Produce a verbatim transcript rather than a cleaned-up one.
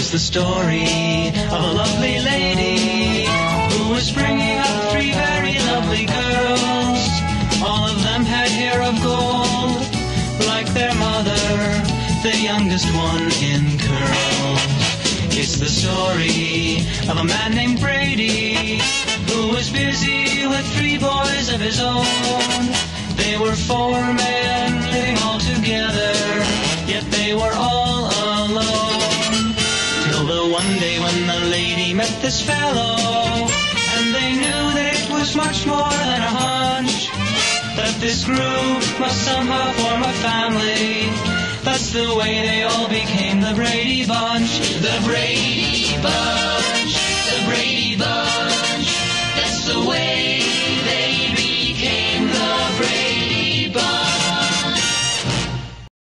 It's the story of a lovely lady who was bringing up three very lovely girls. All of them had hair of gold, like their mother, the youngest one in curls. It's the story of a man named Brady who was busy with three boys of his own. They were four men living all together, yet they were all alone. Till the one day when the lady met this fellow, and they knew that it was much more than a hunch, that this group must somehow form a family. That's the way they